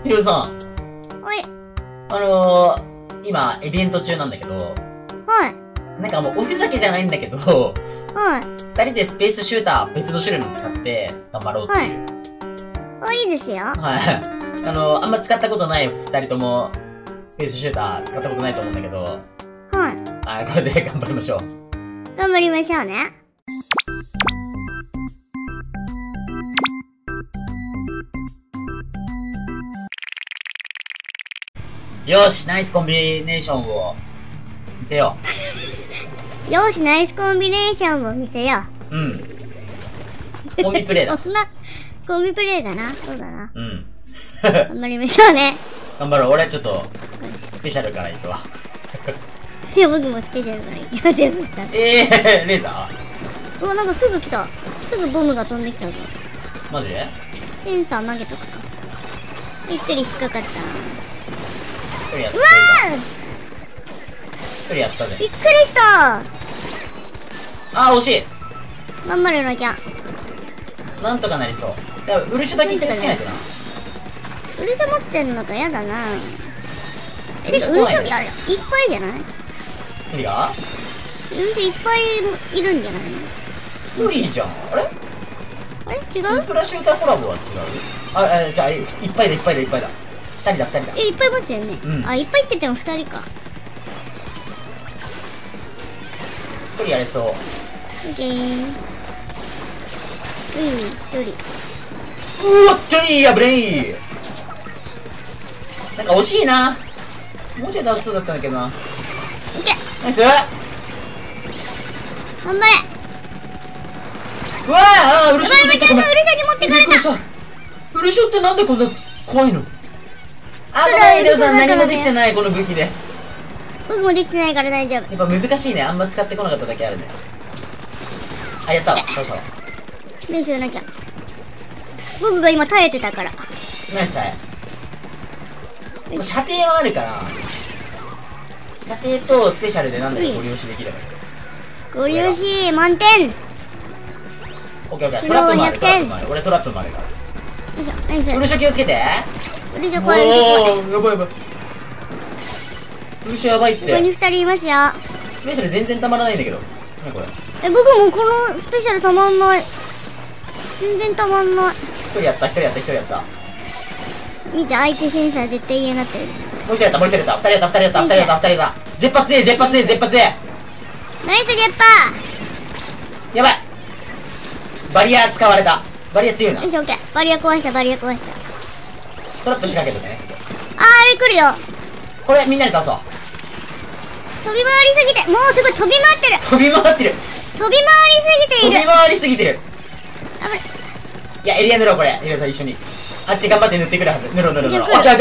ひろゆさん。 はい。 今、イベント中なんだけど、 はい。 なんかもうおふざけじゃないんだけど、 はい。 二人でスペースシューター別の種類の使って頑張ろうっていう。 はい。いいですよ。 はい。あんま使ったことない二人とも、スペースシューター使ったことないと思うんだけど、 はい。 これで頑張りましょう。 頑張りましょうね。 よし、ナイスコンビネーションを見せよう。よし、ナイスコンビネーションを見せよう。うん。コンビプレイだ。 そんな、コンビプレイだな。そうだな。 うん。 頑張りましょうね。 頑張ろう。俺はちょっと、スペシャルから行くわ。 いや、僕もスペシャルから行きますよ、そしたら。 レーザーなんかすぐ来た。すぐボムが飛んできたぞ。 マジでセンサー投げとくか。一人引っかかった。 一人やった。 うわ一人やったぜ。 びっくりした。 惜しい。 頑張れ、ロちゃん。 なんとかなりそう。だから、ウルシュだけ一回つけないとな。 ウルシャ持ってんのかやだな。てかウルシャ、いっぱいじゃない？ 何が？ ウルシャいっぱいいるんじゃないの？ 一人じゃん。あれ違う？ スープラシューターコラボは違う？じゃあ、いっぱいだ。二人だ。 いっぱい持ってるね。 うん。 いっぱいって言っても二人か。 一人やれそう。 オッケー。一人。 うわっといいや、ブレイなんか惜しいな。もうちょい出しそうだったんだけどな。 オッケー。 ナイス。 頑張れ。 うわウルショウルシャに持ってかれた。 ウルショってなんでこんな怖いの？ごめん、エリオさん何もできてない、この武器で。 僕もできてないから大丈夫。 やっぱ難しいね。あんま使ってこなかっただけあるね。やったわ。倒したわ。 ナイス、なちゃん。僕が今耐えてたから。 ナイス耐え。射程はあるから、射程とスペシャルでなんだよ、ご利用しできればいい。 ご利用し満点。 オッケーオッケー。トラップもある。俺トラップもあるから。 よいしょ、ナイス。 ウルショ気をつけて。 ウルショ怖い。 やばい。ウルショやばいって。 ここに2人いますよ。 スペシャル全然たまらないんだけど。何これ。 僕もこのスペシャルたまんない。全然たまんない。 一人やった。 見て、相手センサー絶対家になってるでしょ。 もう一人やった。二人やった。ジェッパ強え。 ナイスジェッパやばい。バリア使われた。バリア強いな。 ー。よし、オッケー。バリア壊した。 トラップ仕掛けてね。 あれ来るよ。 これみんなで倒そう。 飛び回りすぎて、もうすごい飛び回ってる。 飛び回りすぎてる。 あぶれ。 いや、エリア塗ろう、これ。エリアさん一緒に。あっち頑張って塗ってくるはず。塗ろう。オッケー。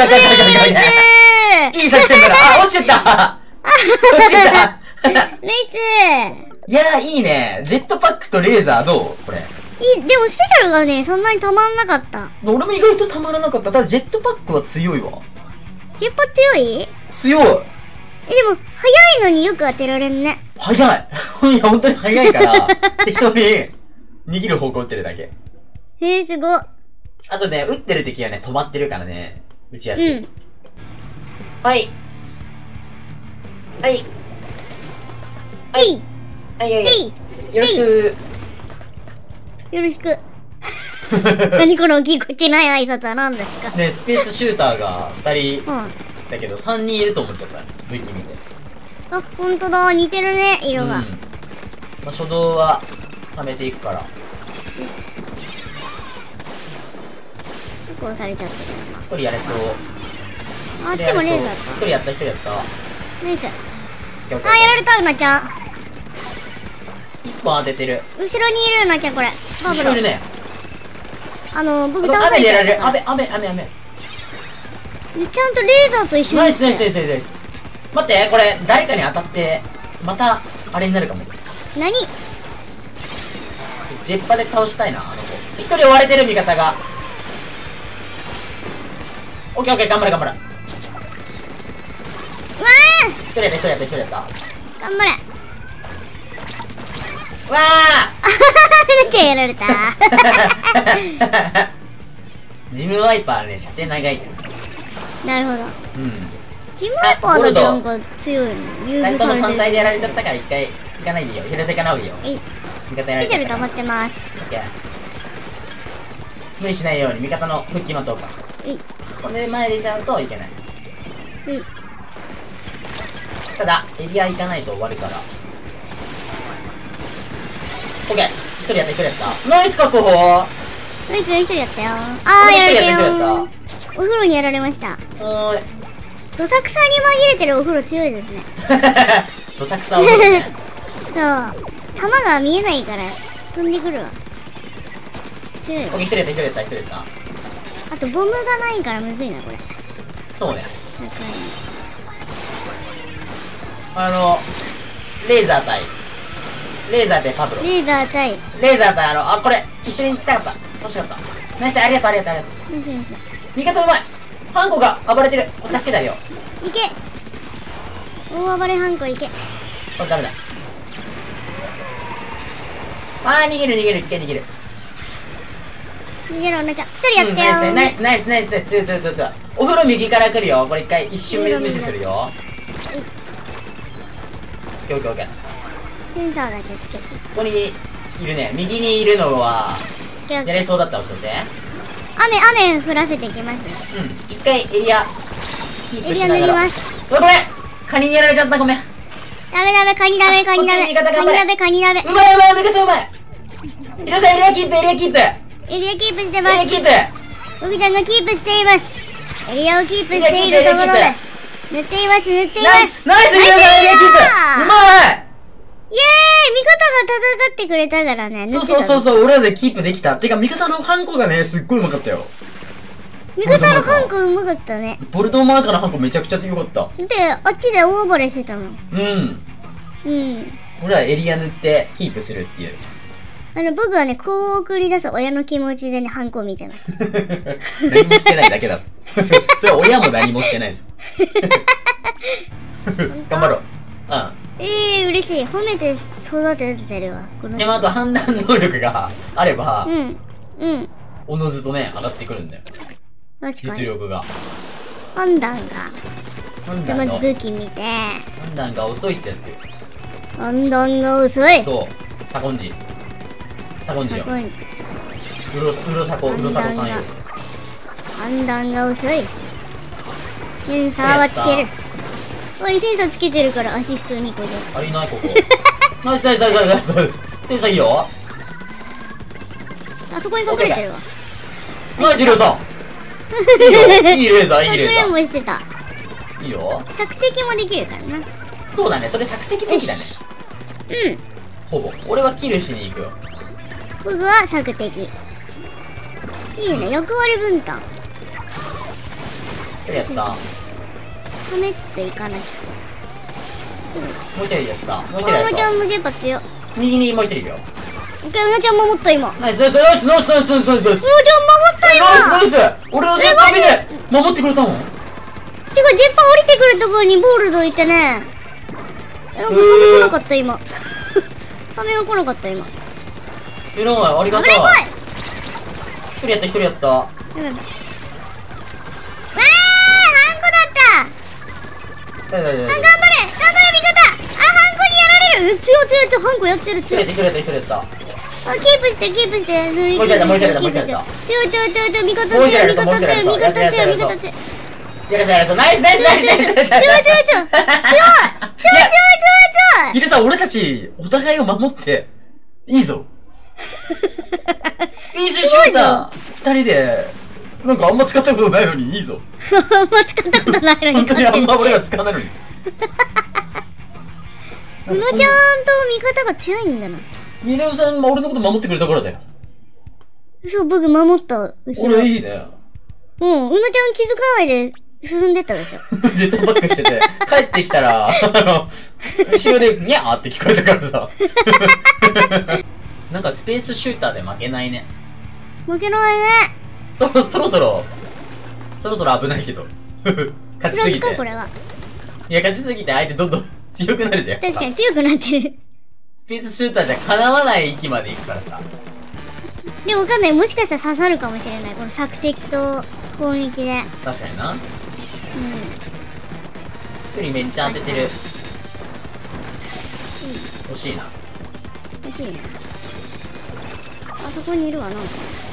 いい作戦だな。落ちてた。 レイツいやー、いいね。ジェットパックとレーザーどうこれ。 でもスペシャルがね、そんなにたまんなかった。 俺も意外とたまらなかった。ただジェットパックは強いわ。 ジェッパ強い？ 強い。 でも、早いのによく当てられんね。 早い。いや、本当に早いから、適当に握る方向打ってるだけ。 すごっ。 あとね、撃ってる敵はね、止まってるからね、撃ちやすい。はい。よろしく。 よろしく。何このぎこちない挨拶は何ですか？ ね、スペースシューターが2人だけど、3人いると思っちゃった。武器見て。 あ、ほんとだ。似てるね、色が。 初動は、貯めていくから。 こうされちゃってるな。 1人やれそう。 あっちもレーザーだ。 1人やった。 ナイス。やられた、うなちゃん。 1本当ててる。 後ろにいる、うなちゃん、これ。 後ろいるね。 僕倒されちゃった。 雨。 ちゃんとレーザーと一緒に。 ナイス。待って、これ、誰かに当たって、また、あれになるかも。 何？ ジェッパで倒したいな、あの子。1人追われてる、味方が。オッケー、頑張れ。 うわー！ 1人やった。 頑張れ。 わめっちゃやられた。 ジムワイパーね、射程長いから。 なるほど。 うん。 ジムーパーだけなんか強いの。優 2人とも遇されてる。 単体でやられちゃったから一回行かないでいいよ。広瀬行かない方がいいよ。 えい。 味方やられちゃったから。 ピジャル溜まってます。 オッケー。無理しないように味方の復帰待とうか。 えい。 これで前出ちゃうといけない。 えい。 ただ、エリア行かないと終わるから。オッケー。一人やった、一人やった。ナイス確保。 ナイス、一人やったよ。あー、やられたよー。お風呂にやられました。 おーい。 どさくさに紛れてるお風呂強いですね。 どさくさお風呂ね。 そう。弾が見えないから飛んでくるわ。強いわ。 オッケー、一人やった、一人やった、一人やった。 あとボムがないからむずいな、これ。 そうね。 高レーザー対。レーザーでパブロ。 い。レーザー対。 レーザー対これ、一緒に行きたかった。欲しかった。ナイス、ありがとう、ありがとう、ありがとう。 ナイスナイス。 味方うまい。ハンコが暴れてる。これ助けてあげよう。 いけ。大暴れハンコいけ。 これダメだ。逃げる、逃げる、一回逃げる。 逃げろ、お姉ちゃん。一人やったよー。 ナイス、ナイス、ナイス、ナイス、強い、強い、強い、強い。お風呂右から来るよ。これ一回、一瞬無視するよ。オッケー、オッケー、オッケー。 センサーだけつけて。 ここにいるね。右にいるのは、やれそうだったら教えて。 雨降らせていきます。 うん。一回エリア、キープしながら。 エリア塗ります。 うわ、ごめんカニにやられちゃった、ごめん。 ダメダメ、カニダメ、カニダメ。カニダメ、カニダメ。 うまい、うまい、味方うまい。ヒロさん、エリアキープ、エリアキープ。 エリアキープしてます。 エリアキープ。 僕ちゃんがキープしています。エリアをキープしているところです。塗っています、塗っています。 ナイス、ナイス、ヒロさん、エリアキープ。うまい。 イエーイ、味方が戦ってくれたからね。 そう、俺らでキープできた。てか、味方のハンコがね、すっごいうまかったよ。 味方のハンコうまかったね。 ボルドーマーカーのハンコめちゃくちゃ良かった。 で、あっちで大暴れしてたの。 うん。 うん。 俺らエリア塗ってキープするっていう。 僕はね、こう送り出す親の気持ちでね、ハンコを見てます。 何もしてないだけだぞ。それは親も何もしてないぞ。頑張ろう。うん。 嬉しい。褒めて育ててるわ。このでもあと判断能力があれば、おのずとね、上がってくるんだよ。 確かに。 実力が。 判断が。で、まず武器見て。 判断が遅いってやつよ。 判断が遅い。 そう。サコンジ。サコンジよ。うろさこさんよ。 判断が遅い。センサーはつける。おい、センサーつけてるからアシスト2個で。 あれいないここ。ナイスナイスナイスナイスナイス。センサーいいよ。 あそこに隠れてるわ。 ナイスヒロさん。いいレーザー、いいレーザー。 かくれんぼしてた。 いいよ。 索敵もできるからな。 そうだね、それ索敵武器だね。ほぼ。俺はキルしに行くよ。 僕は索敵。いいね、役割分担。 やった。 はめつついかなきゃ。 もう一人やった。もう一人うやった。 なちゃんのジェパ強。 右にもう一人いるよ。 オッケー、うなちゃん守った今。 ナイスナイスナイスナイスナイスナイスナイス。 うなちゃん守った今。 ナイスナイス。俺のジェッパー見て守ってくれたもん。 てか、ジェッパー降りてくるところにボールドいてね。なんかサメ来なかった今。サメが来なかった今。 えらい、ありがとう。 危ない怖い。 一人やった、一人やった。 やばい。わー、ハンコだった。頑張れ、頑張れ味方。あ、ハンコにやられる。強い、ハンコやってる。強い。 一人やった、一人やった。 あ、キープして。 もう一人やった、もう一人やった、もう一人やった。 強い、味方強い。 やらせやらせ。ナイスナイスナイスナイス。 強い。 ヒルさん、俺たち、お互いを守って、いいぞ。スピーシュシューター、二人で、なんかあんま使ったことないのに、いいぞ。 あんま使ったことないのに。 本当にあんま俺が使わないのに。 うなちゃんと味方が強いんだな。 ミレオさん、俺のこと守ってくれたからだよ。 そう、僕守った、後ろ。 俺いいね。 うん、うなちゃん気づかないで進んでったでしょ。 ジェットバックしてて、帰ってきたら、後ろで、にゃーって聞こえたからさ。なんかスペースシューターで負けないね。 負けないね。 そろそろ危ないけど。勝ちすぎて。 これは。 いや、勝ちすぎて相手どんどん強くなるじゃん。 確かに強くなってる。 スペースシューターじゃ叶わない域まで行くからさ。 でもわかんない。もしかしたら刺さるかもしれない。この索敵と攻撃で。 確かにな。 距離めっちゃ当ててる。惜しいな。 欲しいね。あそこにいるわ、なんか。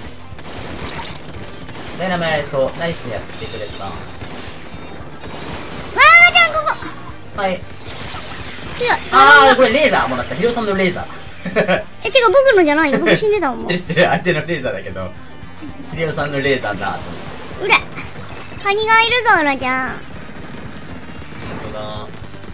ダイナマやれそう。ナイスやってくれた。 わーまちゃん、ここはい。 強い。 あー、これレーザーもらった。ヒロさんのレーザー。 え、違う、僕のじゃないよ。僕死んでたもん。 知ってる知ってる。相手のレーザーだけど。ヒロさんのレーザーだ。 うれ。カニがいるぞ、なちゃん。 本当だ。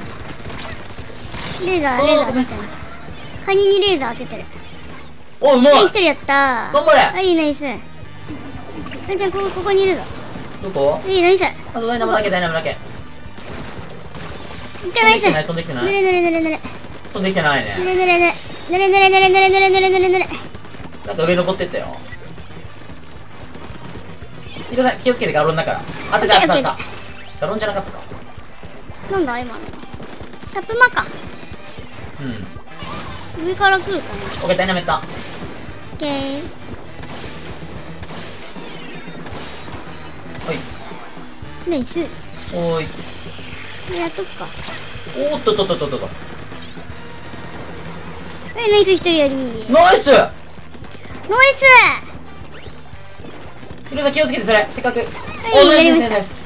レーザー当ててる。カニにレーザー当ててる。 お、うまい。 一人やったー。 頑張れ。 あ、いいナイス。なちゃん、ここにいるぞ。 どこ？ いいナイス。 あとダイナモだけ、ダイナモだけ。 いってナイス。 飛んできてない。 ぬれぬれぬれぬれ。 飛んできてないね。 ぬれぬれぬれ。ぬれぬれぬれぬれぬれぬれぬれぬれ。 なんか上登ってったよ。ヒロさん、気をつけてガロンだから。当てた、当てた。ガロンじゃなかったか。 なんだ、今の。シャープマか。 うん。 上から来るかな。 オッケー、ダイナメット。 オッケー。 はい。 ナイス。 おーい。 やっとくか。 おーっとっとっとっとっと。 はい、ナイス一人より。 ナイス。 ナイス。 ヒロさん気をつけて、それ。せっかく。 はい、 お、ナイスやりました。 ナイス。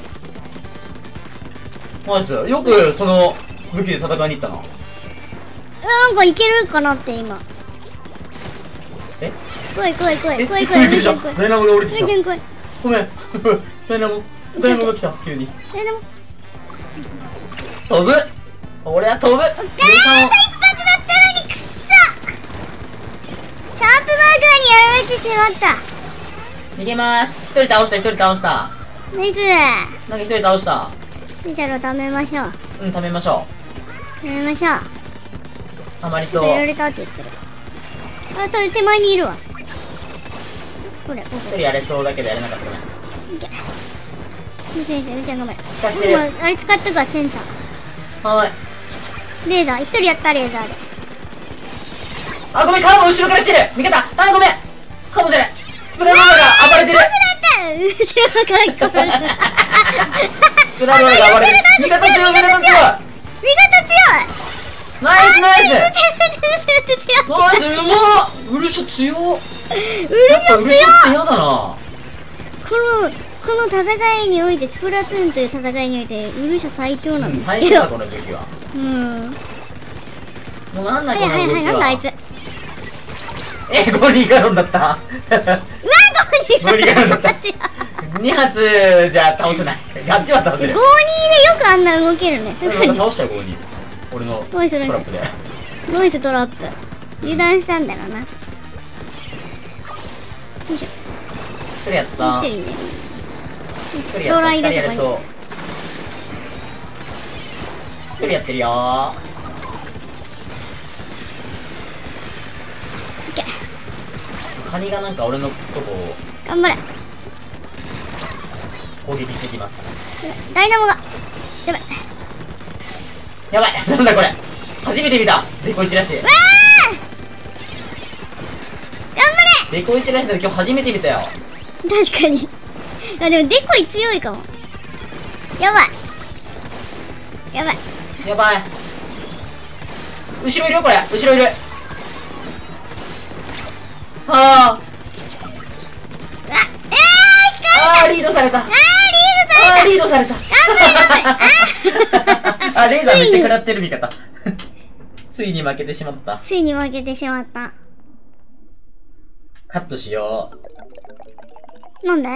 ナイス。よく、その、武器で戦いに行ったな。 なんかいけるかなって今。 え？ 来い来い来い来い来い来いびっくりした。 来い。 ダイナモが降りてきた。 来い来い。 ごめん。ダイナモが来た、急に。 え、でも。 飛ぶ。俺は飛ぶ。 一発だったのにくっそ。シャープマーカーにやられてしまった。 逃げまーす。一人倒した、一人倒した。 ナイス。 なんか一人倒した。 スペシャルを貯めましょう。 うん、食べましょ貯めましょう。 う。たまりそう。 やられたって言ってる。あ、そう、手前にいるわ。これ、ここ。 一人やれそうだけどやれなかった。ごめん。 オッケー。先生、ちゃんごめん。 貸してる。 あれ使っとくわ、センサー。 はーい。 レーザー、一人やった、レーザーで。 あ、ごめん、カーボ後ろから来てる。味方。あ、ごめん。カーボじゃない。スプラローラが暴れてる。 後ろから来られた。 スプラローラが暴れてる。味方強い、味方強い。 味方強い。 ナイスナイス。ナイス、うまっ。ウルシャ強っ。 ウルシャウルシャって嫌だな。 この戦いにおいて、スプラトゥーンという戦いにおいて、ウルシャ最強なんですけど。 最強だ、この武器は。 うん。 もうなんだはいこの動きは。 はいはい、なんだあいつ。 え、ゴリガロンだった。 ゴリガロンだった。2発じゃ倒せない。ガッチは倒せる。 5-2でよくあんな動けるね。すごいね。 倒したよ、5人。俺のトラップで。 ノイズトラップ。油断したんだろうな。よいしょ。 一人やった。 一人ね。 一人やった。二人やれそう。一人やってるよー。 オッケー。 カニがなんか俺のとこを頑張れ。 攻撃してきます。 ダイナモが。やばい。 やばい。なんだこれ。初めて見た。デコイチらしい。 わー頑張デコイチらしいの今日初めて見たよ。 れ。確かに。あ、でもデコイ強いかも。やばい。やばい。 やばい。後ろいるよ、これ。後ろいる。はあ。あー、リードされた。リードされた。あ、レーザーめっちゃ食らってる味方。ついに負けてしまった。 ついに負けてしまった。 カットしよう。 なんで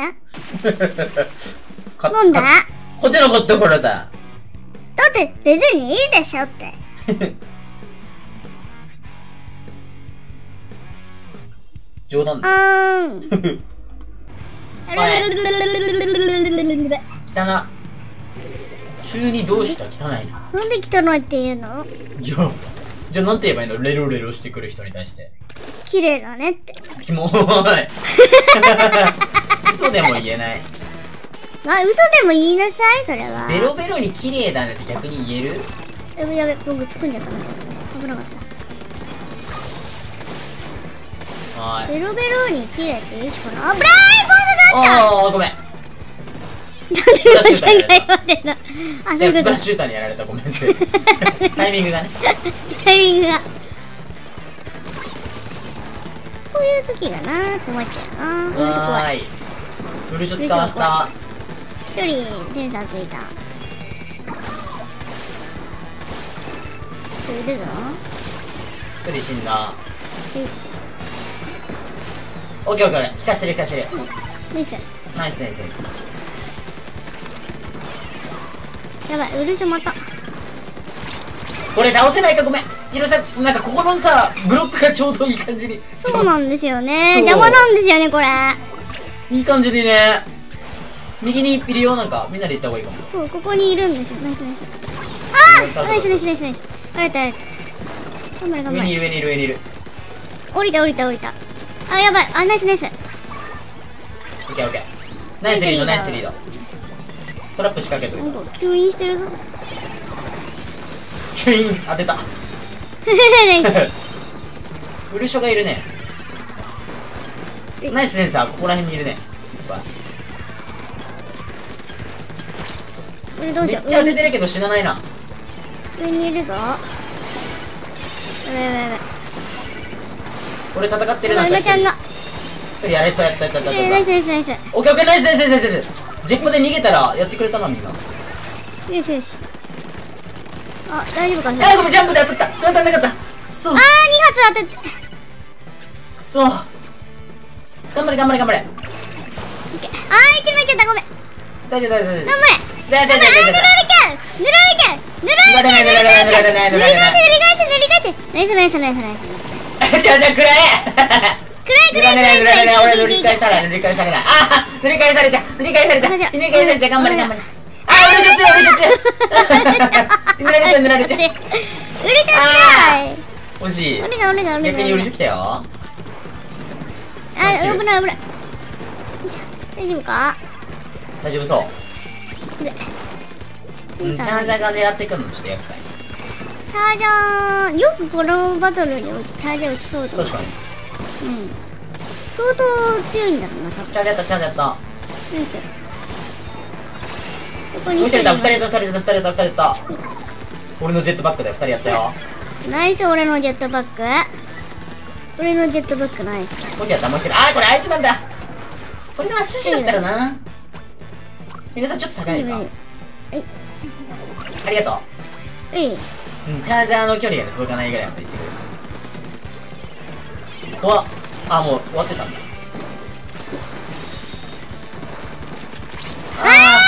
カッなんでこてのこところだ。 だって別にいいでしょって。 冗談だ。汚な。急にどうした？汚いな。 なんで汚いって言うの？ いや、じゃあなんて言えばいいの？レロレロしてくる人に対して。 綺麗だねって。 キモーい。嘘でも言えない。 まあ嘘でも言いなさい、それは。 ベロベロに綺麗だねって逆に言える？ やべやべ、僕突っ込んじゃったな。危なかった。 はい。 ベロベロに綺麗って言うしかない。危ない！ボードがあった！ ああ、ごめん。 うなちゃんが言われた。あ、そういうことスプラッシュシューターにやられた、ごめんってタイミングがね。 タイミングが。こういう時がな、困っちゃうな。この人怖い。 はーい。フルショ使わした。 一人センサーついた。いるぞ。 一人死んだ。オッケーオッケー、引かしてる引かしてる。 ナイス。 ナイスナイスナイス。 やばい、ウルショまた。 これ倒せないか、ごめん。いろさ、なんかここのさ、ブロックがちょうどいい感じに。 そうなんですよね。 そう邪魔なんですよね、これ。 いい感じでね。右にいるよ、なんか、みんなで行った方がいいかも。 そう、ここにいるんですよ。ナイスナイス。あー、ナイスナイスナイスナイス。あれたあれた。頑張れ頑張れ。 上にいる上にいる上にいる。 降りた降りた降りた。あ、やばい。あ、ナイスナイス。 オッケーオッケー。ナイスリードナイスリード。トラップ仕掛けといた。 なんか吸引してるぞ。 吸引当てた。 ナイス。 ウルショがいるね。ナイスセンサー、ここら辺にいるね。いっぱい。 これどうしよう。 めっちゃ当ててるけど死なないな。 上にいるぞ。やばいやばいやばい。 俺戦ってるうなんかなちゃんが。 一人やれそうやったやったやったやった。 ナイスナイスナイス。 オッケーオッケー、ナイスナイスナイスナイス。ジップで逃げたらやってくれたな、みんな。 よしよし。あ、大丈夫かな。 あー、ごめん、ジャンプで当たった。当たんなかった。くそあー、2発当てて。 くそ。頑張れ頑張れ頑張れ。 あー、一枚いっちゃった。ごめん。 大丈夫大丈夫大丈夫。 頑張れ。 大丈夫大丈夫大丈夫。 塗られちゃう。塗られちゃう。塗られちゃう。 塗られない塗られない塗られない塗られない。 塗り返せ塗り返せ。ナイスナイスナイスナイス。 じゃあくらえ。 暗い暗い暗い塗られない俺塗り返さない塗り返されない。あー、塗り返されちゃう塗り返されちゃう塗り返されちゃう。頑張れ頑張れ。あー、俺しょっちゅう俺しょっちゅう。塗られちゃう塗られちゃう。 売れちゃった惜しい。 俺だ俺だ俺だ。 逆に俺し来たよ。 あ、危ない危ない。よいしょ、大丈夫か。 大丈夫そう。 これうん、チャージャーが狙ってくるのちょっと厄介。 チャージャー、よくこのバトルにおいてチャージャー打ちそうと。 確かに。 うん。相当強いんだろうな、多分。 チャージやったチャージやった。 ナイス。ここに 2人やった2人やった2人やった2人やった2人やった。俺のジェットバックで2人やったよ。 ナイス、俺のジェットバック。俺のジェットバックナイス。 もう一人やったもう一人。あー、これあいつなんだ。これが寿司だったらな。皆さんちょっと下がれるか。 はい。 ありがとはい。 う。うん、チャージャーの距離が届かないぐらいまで行ってくれる。怖っ。あ、もう終わってたんだ。あ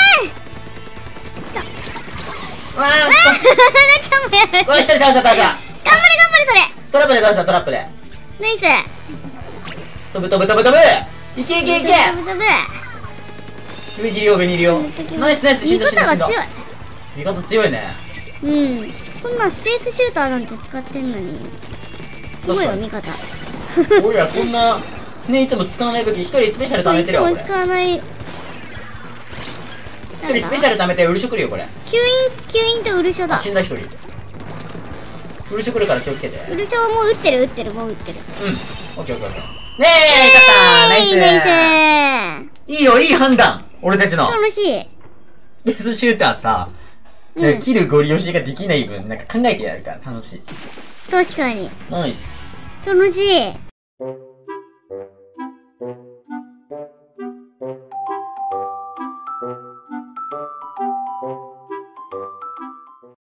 ーわー、 なちゃんもやられうわ、一人倒した倒した。 頑張れ頑張れそれ。 トラップで倒したトラップで。 ナイス。 飛ぶ飛ぶ飛ぶ飛ぶ。いけいけいけ。 飛ぶ飛ぶ。 上にいるよ上にいるよ。ナイスナイス、死んだ死んだ死んだ。 味方が味方強いね。 強い。うん。こんなスペースシューターなんて使ってんのに。すごいよ味方。 俺らこんなね、いつも使わない武器一人スペシャル貯めてるわ。これいつも使わない。 一人スペシャル貯めてウルショ来るよこれ。 吸引とウルショだ。 あ、死んだ一人。ウルショ来るから気をつけて。 ウルショもう撃ってる撃ってるもう撃ってる。 うん、オッケーオッケーオッケー。ねえ、勝ったー。ナイスナイス。 いいよ、いい判断。俺たちの楽しい。 スペースシューターさ、 うんキルゴリ押しができない分なんか考えてやるから楽しい。 確かに。 ナイス。 楽しい。